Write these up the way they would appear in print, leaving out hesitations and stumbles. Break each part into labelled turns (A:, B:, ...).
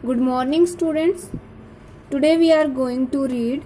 A: Good morning, students. Today we are going to read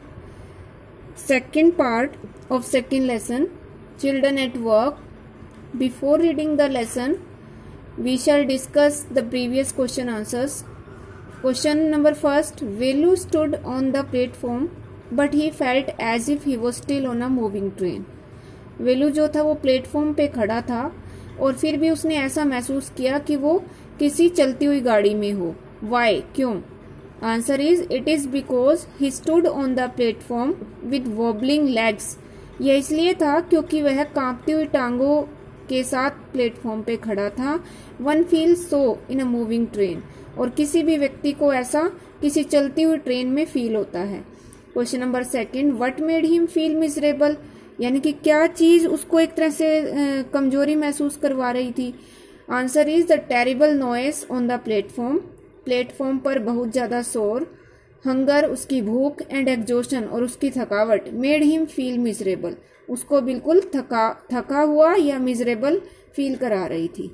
A: second part of second lesson, Children at Work. Before reading the lesson, we shall discuss the previous question answers. Question number first, Velu stood on the platform but he felt as if he was still on a moving train. वेलू जो था वो platform पे खड़ा था और फिर भी उसने ऐसा महसूस किया कि वो किसी चलती हुई गाड़ी में हो. वाई, क्यों? Answer is it is because he stood on the platform with wobbling legs. यह इसलिए था क्योंकि वह कांपती हुई टांगों के साथ प्लेटफॉर्म पे खड़ा था. One feel so in a moving train. और किसी भी व्यक्ति को ऐसा किसी चलती हुई ट्रेन में फील होता है. Question number second, what made him feel miserable. यानी कि क्या चीज उसको एक तरह से कमजोरी महसूस करवा रही थी. Answer is the terrible noise on the platform. Platform पर बहुत ज्यादा शोर. हंगर, उसकी भूख, एंड एग्जॉशन, और उसकी थकावट, मेड हिम फील मिजरेबल. उसको बिल्कुल थका हुआ या मिजरेबल फील करा रही थी.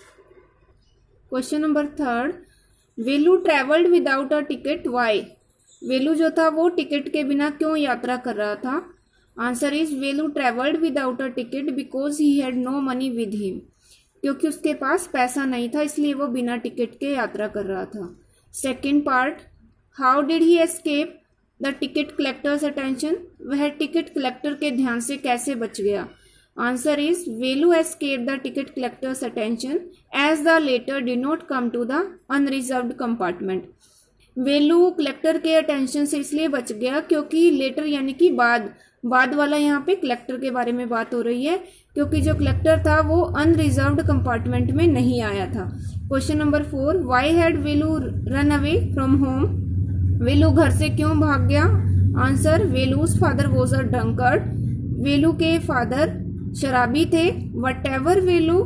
A: Question number third, Velu travelled without a ticket. Why. Velu जो था वो टिकट के बिना क्यों यात्रा कर रहा था. Answer is Velu travelled without a ticket because he had no money with him. क्योंकि उसके पास पैसा नहीं था इसलिए वो बिना टिकट के यात्रा कर रहा था. Second part, how did he escape the ticket collector's attention. वह टिकट कलेक्टर के ध्यान से कैसे बच गया. Answer is Velu escape the ticket collector's attention as the latter did not come to the unreserved compartment. Velu collector के अटेंशन से इसलिए बच गया क्योंकि लेटर यानी कि बाद वाला यहाँ पे कलेक्टर के बारे में बात हो रही है, क्योंकि जो कलेक्टर था वो अनरिजर्व्ड कंपार्टमेंट में नहीं आया था. Question number 4, why had Velu run away from home. Velu घर से क्यों भाग गया. Answer, Velu's father was a drunkard. Velu के फादर शराबी थे. Whatever Velu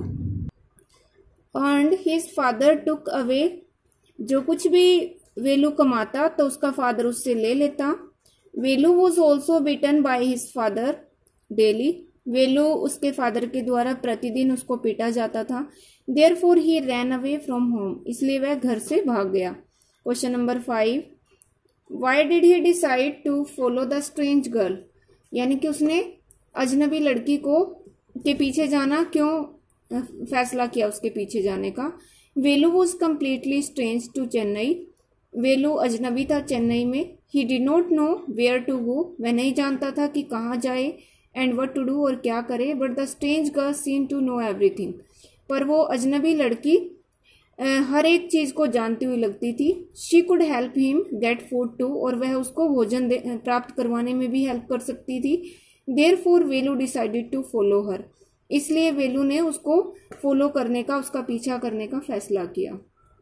A: earned his father took away. जो कुछ भी वेलू कमाता तो उसका फादर उससे ले लेता. Velu was also beaten by his father daily. Velu उसके फादर के द्वारा प्रतिदिन उसको पीटा जाता था. Therefore he ran away from home. इसलिए वह घर से भाग गया. Question number 5, why did he decide to follow the strange girl. यानी कि उसने अजनबी लड़की के पीछे जाना क्यों फैसला किया उसके पीछे जाने का. Velu was completely strange to Chennai. Velu अजनबी था चेन्नई में. He did not know where to go. वह नहीं जानता था कि कहाँ जाए. एंड व्हाट टू डू, और क्या करे. But the strange girl seem to know everything. पर वो अजनबी लड़की हर एक चीज को जानती हुई लगती थी. She could help him get food too. और वह उसको भोजन प्राप्त करवाने में भी हेल्प कर सकती थी. Therefore Velu decided to follow her. इसलिए वेलू ने उसको फॉलो करने का, उसका पीछा करने का फैसला किया.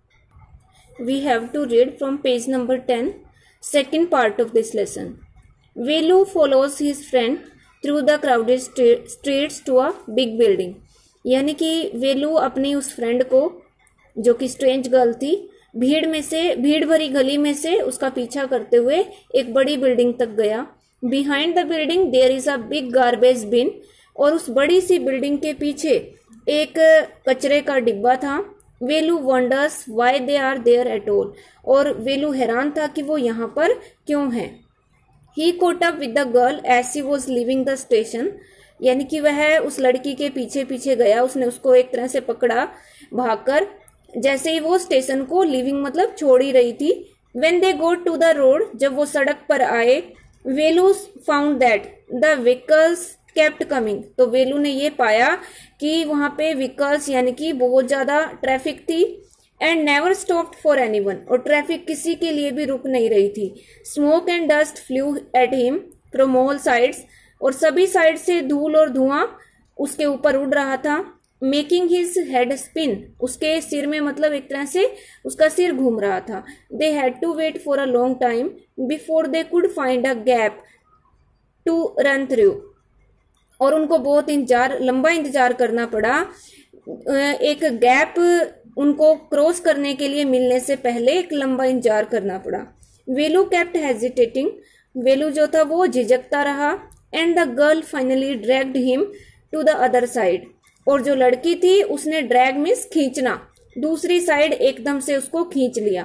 A: We have to read from page number 10, second part of this lesson. Velu follows his friend through the crowded streets to a big building. यानी कि वेलू अपनी उस फ्रेंड को, जो कि स्ट्रेंज गर्ल थी, भीड़ भरी गली में से उसका पीछा करते हुए एक बड़ी बिल्डिंग तक गया. Behind the building there is a big garbage bin. और उस बड़ी सी बिल्डिंग के पीछे एक कचरे का डिब्बा था. Velu wonders why they are there at all. और वेलू हैरान था कि वो यहाँ पर क्यों है. He caught up with the girl as she was leaving the station. यानी कि वह उस लड़की के पीछे पीछे गया. उसने उसको एक तरह से पकड़ा भागकर, जैसे ही वो स्टेशन को लिविंग मतलब छोड़ ही रही थी. When they go to the road, जब वो सड़क पर आए, Velu found that the vehicles kept coming. तो वेलू ने ये पाया कि वहां पे व्हीकल्स यानी कि बहुत ज्यादा ट्रैफिक थी. And never stopped for anyone. और ट्रैफिक किसी के लिए भी रुक नहीं रही थी. Smoke and dust flew at him from all sides. और सभी साइड से धूल और धुआं उसके ऊपर उड़ रहा था. Making his head spin. उसके सिर में मतलब एक तरह से उसका सिर घूम रहा था. They had to wait for a long time before they could find a gap to run through. और उनको बहुत लंबा इंतजार करना पड़ा. एक गैप उनको क्रॉस करने के लिए मिलने से पहले एक लंबा इंतजार करना पड़ा. वेलू केप्ट हेजिटेटिंग. वेलू जो था वो झिझकता रहा. And the girl finally dragged him to the other side. और जो लड़की थी उसने ड्रैग मीन्स खींचना, दूसरी साइड एकदम से उसको खींच लिया.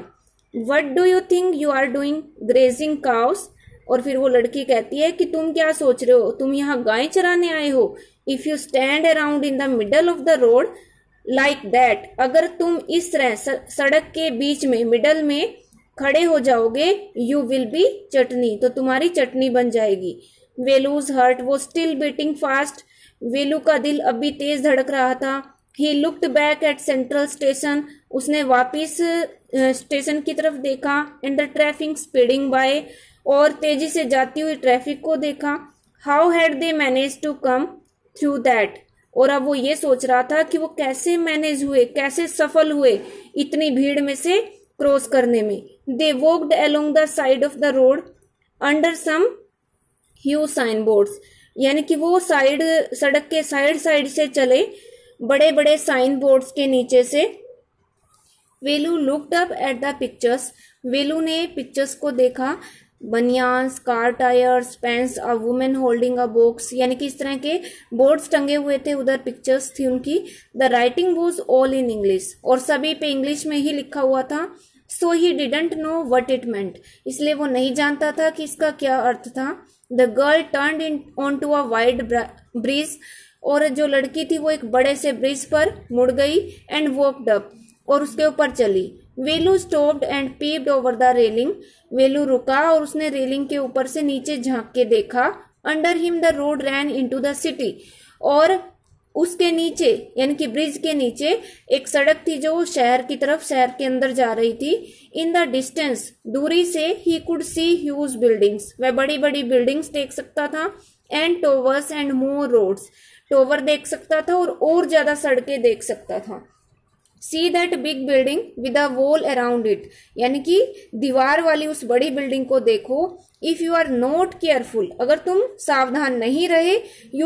A: What do you think you are doing grazing cows. और फिर वो लड़की कहती है कि तुम क्या सोच रहे हो, तुम यहाँ गाय चराने आए हो। If you stand around in the middle of the road like that, अगर तुम इस तरह सड़क के बीच में मिडल में खड़े हो जाओगे, यू विल बी चटनी, तो तुम्हारी चटनी बन जाएगी। Velu's heart was still beating fast, Velu का दिल अभी तेज धड़क रहा था। He looked back at central station, उसने वापिस स्टेशन की तरफ देखा। And the traffic speeding by, और तेजी से जाती हुई ट्रैफिक को देखा। How had they manage to come through that, और अब वो ये सोच रहा था कि वो कैसे मैनेज हुए, कैसे सफल हुए इतनी भीड़ में से क्रॉस करने में। They walked along the side of the road under some huge sign boards, यानी कि वो सड़क के साइड से चले बड़े बड़े साइन बोर्ड्स के नीचे से। Velu looked up at the pictures, Velu ने पिक्चर्स को देखा। Banians, car tyres, pens, a women holding a box, यानी कि इस तरह के बोर्ड्स टंगे हुए थे, उधर पिक्चर्स थी उनकी। The writing was all in English, और सभी पे इंग्लिश में ही लिखा हुआ था। So he didn't know what it meant, इसलिए वो नहीं जानता था कि इसका क्या अर्थ था। The girl turned in on to a wide bridge, और जो लड़की थी वो एक बड़े से ब्रिज पर मुड़ गई। एंड वॉकड अप, और उसके ऊपर चली। Velu stopped and peeped over the railing, Velu रुका और उसने रेलिंग के ऊपर से नीचे झांक के देखा। Under him the road ran into the city, और उसके नीचे यानी कि ब्रिज के नीचे एक सड़क थी जो शहर की तरफ, शहर के अंदर जा रही थी। इन द डिस्टेंस, दूरी से, he could see huge buildings, वह बड़ी बड़ी बिल्डिंग्स देख सकता था। And towers and more roads, tower देख सकता था और ज्यादा सड़कें देख सकता था। See that big building with a wall around it, यानी कि दीवार वाली उस बड़ी बिल्डिंग को देखो। If you are not careful, अगर तुम सावधान नहीं रहे, you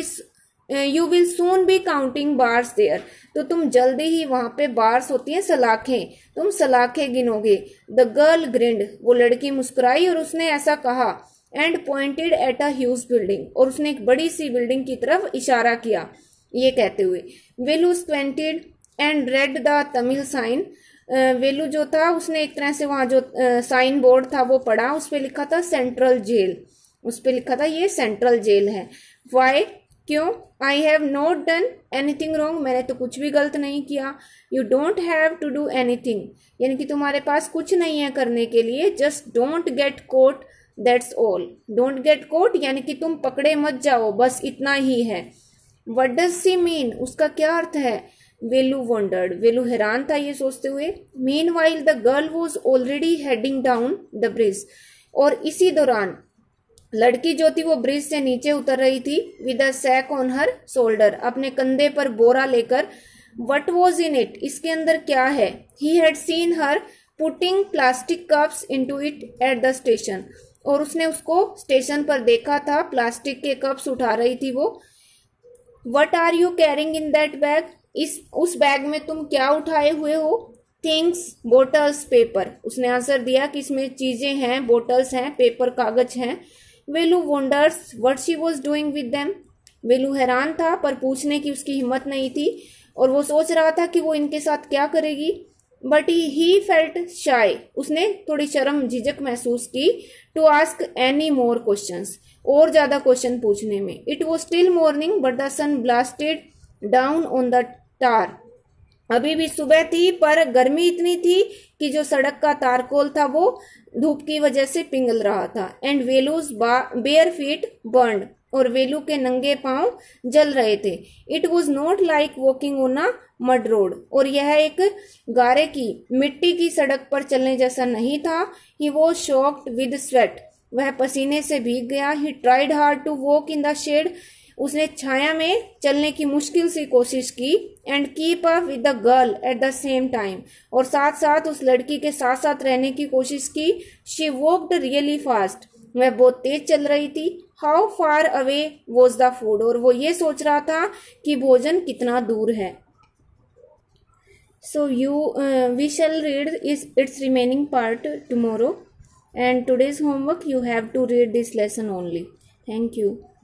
A: will soon be counting bars there, तो तुम जल्दी ही वहां पे बार्स होती हैं सलाखें, तुम सलाखें गिनोगे। द गर्ल ग्रिंड, वो लड़की मुस्कुराई और उसने ऐसा कहा। And pointed at a huge building, और उसने एक बड़ी सी बिल्डिंग की तरफ इशारा किया ये कहते हुए। Velu squinted and read the Tamil sign, Velu जो था उसने एक तरह से वहां जो साइन बोर्ड था वो पढ़ा, उस पर लिखा था सेंट्रल जेल, उस पर लिखा था ये सेंट्रल जेल है। वाई, क्यों। I have not done anything wrong, मैंने तो कुछ भी गलत नहीं किया। You don't have to do anything, यानी कि तुम्हारे पास कुछ नहीं है करने के लिए। Just don't get caught, that's all. Don't get caught यानी कि तुम पकड़े मत जाओ, बस इतना ही है। वट डज सी मीन, उसका क्या अर्थ है। वेलू वंडर्ड, वेलू हैरान था ये सोचते हुए। Meanwhile the girl was already heading down the bridge, और इसी दौरान लड़की जो थी वो ब्रिज से नीचे उतर रही थी। With a sack on her shoulder, अपने कंधे पर बोरा लेकर। वट वॉज इन इट, इसके अंदर क्या है। He had seen her putting plastic cups into it at the station, और उसने उसको स्टेशन पर देखा था, प्लास्टिक के कप्स उठा रही थी वो। What are you carrying in that bag, उस बैग में तुम क्या उठाए हुए हो। थिंग्स, बोटल्स, पेपर, उसने आंसर दिया कि इसमें चीजें हैं, बोटल्स हैं, पेपर, कागज हैं। Velu wonders what she was doing with them, Velu हैरान था पर पूछने की उसकी हिम्मत नहीं थी, और वो सोच रहा था कि वो इनके साथ क्या करेगी। बट ही फेल्ट शाय, उसने थोड़ी शर्म झिझक महसूस की। To ask any more questions, और ज्यादा क्वेश्चन पूछने में। It was still morning but the sun blasted down on the tar, अभी भी सुबह थी पर गर्मी इतनी थी कि जो सड़क का तारकोल था वो धूप की वजह से पिघल रहा था। And Velu's bare feet burned, और वेलू के नंगे पांव जल रहे थे। It was not like walking on a mud road, और यह एक गारे की, मिट्टी की सड़क पर चलने जैसा नहीं था। He was soaked with sweat, वह पसीने से भीग गया। He tried hard to walk in the shade, उसने छाया में चलने की मुश्किल सी कोशिश की। And keep up with the girl at the same time, और साथ साथ उस लड़की के साथ साथ रहने की कोशिश की। शी वॉक्ड रियली फास्ट, वह बहुत तेज चल रही थी। How far away was the food, और वो ये सोच रहा था कि भोजन कितना दूर है। So we shall read its remaining part tomorrow, and today's homework you have to read this lesson only. Thank you.